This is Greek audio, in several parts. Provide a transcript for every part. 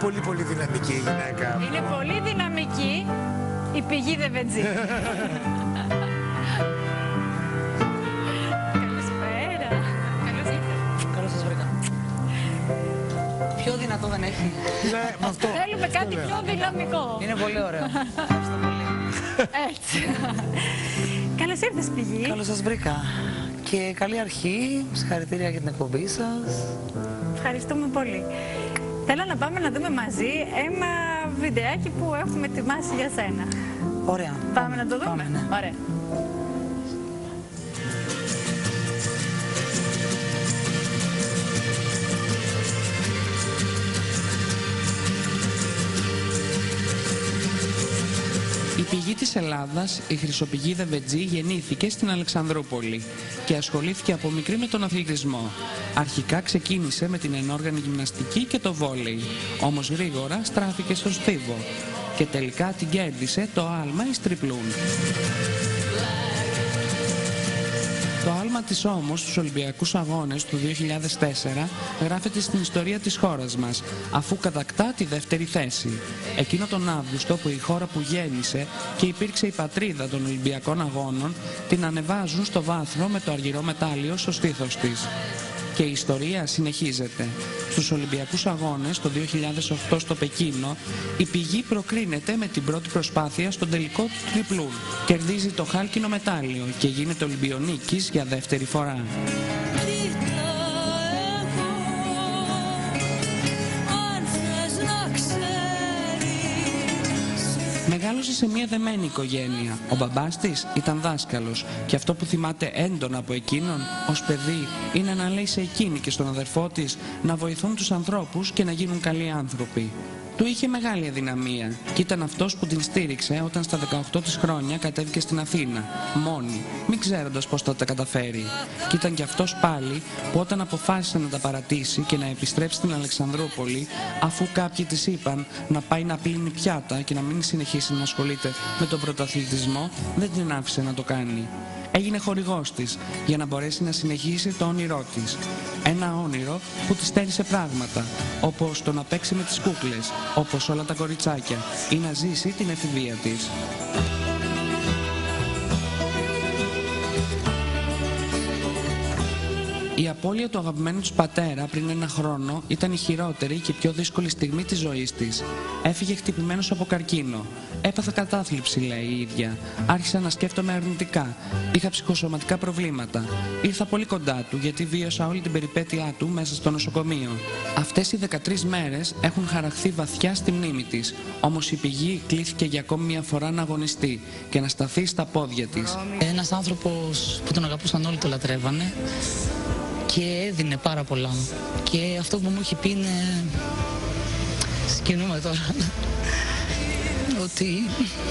πολύ πολύ δυναμική η γυναίκα. Είναι πολύ δυναμική η πηγή Δεβεντζή. Καλησπέρα. Καλώς ήρθατε. Καλώς σας βρήκα. Πιο δυνατό δεν έχει. Ναι, με αυτό. Θέλουμε κάτι πιο δυναμικό. Είναι πολύ ωραίο. Ευχαριστώ πολύ. Έτσι. Καλώς ήρθες, πηγή. Καλώς σας βρήκα. Και καλή αρχή. Συγχαρητήρια για την εκπομπή σας. Ευχαριστούμε πολύ. Θέλω να πάμε να δούμε μαζί ένα βιντεάκι που έχουμε ετοιμάσει για σένα. Ωραία. Πάμε να το δούμε. Πάμε, ναι. Ωραία. Η πηγή της Ελλάδας, η Χρυσοπηγή Δεβεντζή, γεννήθηκε στην Αλεξανδρούπολη και ασχολήθηκε από μικρή με τον αθλητισμό. Αρχικά ξεκίνησε με την ενόργανη γυμναστική και το βόλεϊ, όμως γρήγορα στράφηκε στο στίβο και τελικά την κέρδισε το άλμα εις τριπλούν. Το άλμα της όμως στους Ολυμπιακούς Αγώνες του 2004 γράφεται στην ιστορία της χώρας μας, αφού κατακτά τη δεύτερη θέση. Εκείνο τον Αύγουστο που η χώρα που γέννησε και υπήρξε η πατρίδα των Ολυμπιακών Αγώνων την ανεβάζουν στο βάθρο με το αργυρό μετάλλιο στο στήθος της. Και η ιστορία συνεχίζεται. Στους Ολυμπιακούς Αγώνες το 2008 στο Πεκίνο, η πηγή προκρίνεται με την πρώτη προσπάθεια στον τελικό του τριπλούν. Κερδίζει το χάλκινο μετάλλιο και γίνεται Ολυμπιονίκης για δεύτερη φορά. Μεγάλωσε σε μια δεμένη οικογένεια. Ο μπαμπάς της ήταν δάσκαλος και αυτό που θυμάται έντονα από εκείνον ως παιδί είναι να λέει σε εκείνη και στον αδερφό της να βοηθούν τους ανθρώπους και να γίνουν καλοί άνθρωποι. Του είχε μεγάλη αδυναμία και ήταν αυτός που την στήριξε όταν στα 18 της χρόνια κατέβηκε στην Αθήνα, μόνη, μην ξέροντας πώς θα τα καταφέρει. Και ήταν και αυτός πάλι που όταν αποφάσισε να τα παρατήσει και να επιστρέψει στην Αλεξανδρούπολη, αφού κάποιοι της είπαν να πάει να πλύνει πιάτα και να μην συνεχίσει να ασχολείται με τον πρωταθλητισμό, δεν την άφησε να το κάνει. Έγινε χορηγός της για να μπορέσει να συνεχίσει το όνειρό της. Ένα όνειρο που της στέρισε πράγματα, όπως το να παίξει με τις κούκλες, όπως όλα τα κοριτσάκια, ή να ζήσει την εφηβεία της. Η απώλεια του αγαπημένου της πατέρα πριν ένα χρόνο ήταν η χειρότερη και πιο δύσκολη στιγμή της ζωής της. Έφυγε χτυπημένος από καρκίνο. Έπαθα κατάθλιψη, λέει η ίδια. Άρχισα να σκέφτομαι αρνητικά. Είχα ψυχοσωματικά προβλήματα. Ήρθα πολύ κοντά του γιατί βίωσα όλη την περιπέτειά του μέσα στο νοσοκομείο. Αυτές οι 13 μέρες έχουν χαραχθεί βαθιά στη μνήμη της. Όμως η πηγή κλήθηκε για ακόμη μια φορά να αγωνιστεί και να σταθεί στα πόδια της. Ένας άνθρωπος που τον αγαπούσαν όλοι, το λατρεύανε και έδινε πάρα πολλά. Και αυτό που μου έχει πει είναι, συγκινούμε τώρα, ότι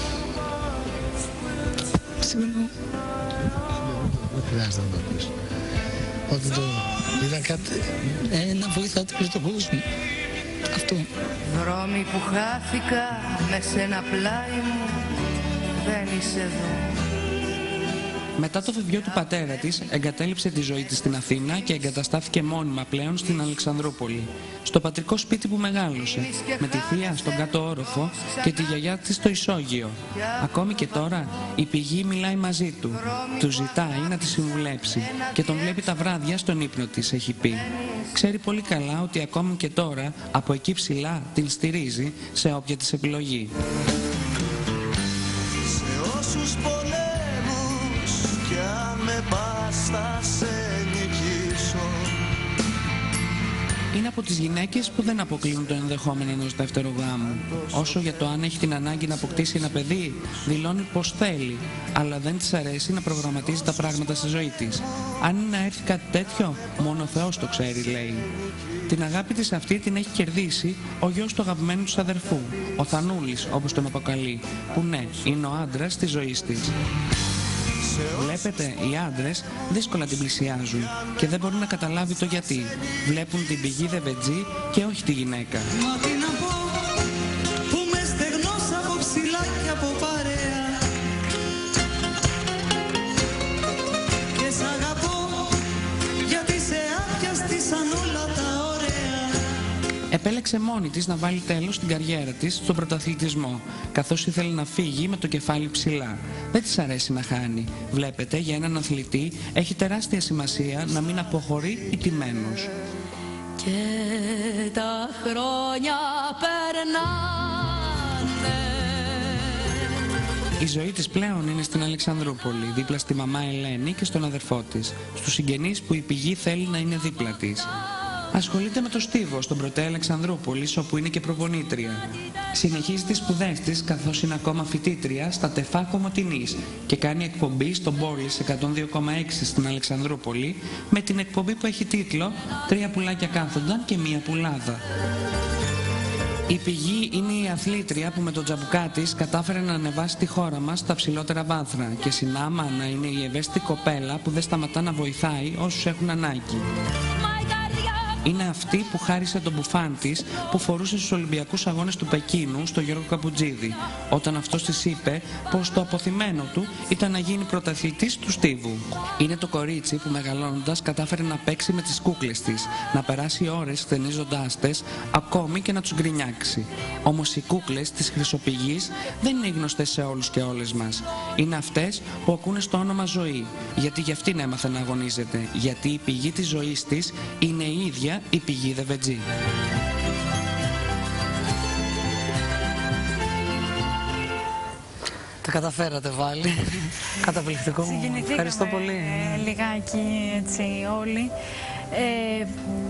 συγγνώμη. Δεν χρειάζεται να το πεις. Ότι το ήταν κάτι... Να βοηθάτε όλο τον κόσμο. Αυτό. Δρόμοι που χάθηκα με σένα πλάι μου, δεν είσαι εδώ. Μετά το φευγιό του πατέρα της, εγκατέλειψε τη ζωή της στην Αθήνα και εγκαταστάθηκε μόνιμα πλέον στην Αλεξανδρούπολη. Στο πατρικό σπίτι που μεγάλωσε, με τη θεία στον κάτω όροφο και τη γιαγιά της στο ισόγειο. Ακόμη και τώρα η πηγή μιλάει μαζί του. Του ζητάει να τη συμβουλέψει και τον βλέπει τα βράδια στον ύπνο της, έχει πει. Ξέρει πολύ καλά ότι ακόμη και τώρα από εκεί ψηλά την στηρίζει σε όποια της επιλογή. Σε όσους πολέμους κι αν με πας θα σε νικήσω. Είναι από τις γυναίκες που δεν αποκλείουν το ενδεχόμενο ενός δεύτερου γάμου. Όσο για το αν έχει την ανάγκη να αποκτήσει ένα παιδί, δηλώνει πως θέλει, αλλά δεν της αρέσει να προγραμματίζει τα πράγματα στη ζωή της. Αν είναι να έρθει κάτι τέτοιο, μόνο ο Θεός το ξέρει, λέει. Την αγάπη της αυτή την έχει κερδίσει ο γιος του αγαπημένου της αδερφού, ο Θανούλης όπως τον αποκαλεί, που ναι, είναι ο άντρας της ζωής της. Βλέπετε, οι άντρες δύσκολα την πλησιάζουν και δεν μπορεί να καταλάβει το γιατί. Βλέπουν την πηγή Δεβεντζή και όχι τη γυναίκα. Μα τι να πω, που με στεγνός από ψηλά και από παρέα. Και σ' αγαπώ, γιατί σε άπιαστη σαν όλα τα ωραία. επέλεξε μόνη της να βάλει τέλος στην καριέρα της στον πρωταθλητισμό, καθώς ήθελε να φύγει με το κεφάλι ψηλά. Δεν της αρέσει να χάνει. Βλέπετε, για έναν αθλητή έχει τεράστια σημασία να μην αποχωρεί ηττημένος. Και τα χρόνια περνάνε. Η ζωή της πλέον είναι στην Αλεξανδρούπολη, δίπλα στη μαμά Ελένη και στον αδερφό της, στους συγγενείς που η πηγή θέλει να είναι δίπλα της. Ασχολείται με το στίβο στον Πρωτέ Αλεξανδρούπολης, όπου είναι και προπονήτρια. Συνεχίζει τις σπουδές της, καθώς είναι ακόμα φοιτήτρια στα ΤΕΦΑ Κομοτηνής και κάνει εκπομπή στο Μπόρλης 102,6 στην Αλεξανδρούπολη, με την εκπομπή που έχει τίτλο «Τρία πουλάκια κάθονταν και μία πουλάδα». Η πηγή είναι η αθλήτρια που με τον τζαμπουκά της κατάφερε να ανεβάσει τη χώρα μας στα ψηλότερα βάθρα και συνάμα να είναι η ευαίσθητη κοπέλα που δεν σταματά να βοηθάει όσους έχουν ανάγκη. Είναι αυτή που χάρισε τον μπουφάν της που φορούσε στους Ολυμπιακούς Αγώνες του Πεκίνου στο Γιώργο Καπουτζίδη, όταν αυτός της είπε πως το αποθυμένο του ήταν να γίνει πρωταθλητής του στίβου. Είναι το κορίτσι που μεγαλώνοντας κατάφερε να παίξει με τις κούκλες της, να περάσει ώρες χτενίζοντάς τες, ακόμη και να τους γκρινιάξει. Όμως οι κούκλες της Χρυσοπηγής δεν είναι γνωστές σε όλους και όλες μας. Είναι αυτές που ακούνε στο όνομα Ζωή, γιατί γι' αυτήν έμαθε να αγωνίζεται, γιατί η πηγή της ζωής της είναι η ίδια η πηγή Δεβετζή. Τα καταφέρατε πάλι. Καταπληκτικό. Ευχαριστώ πολύ. Λιγάκι έτσι όλοι.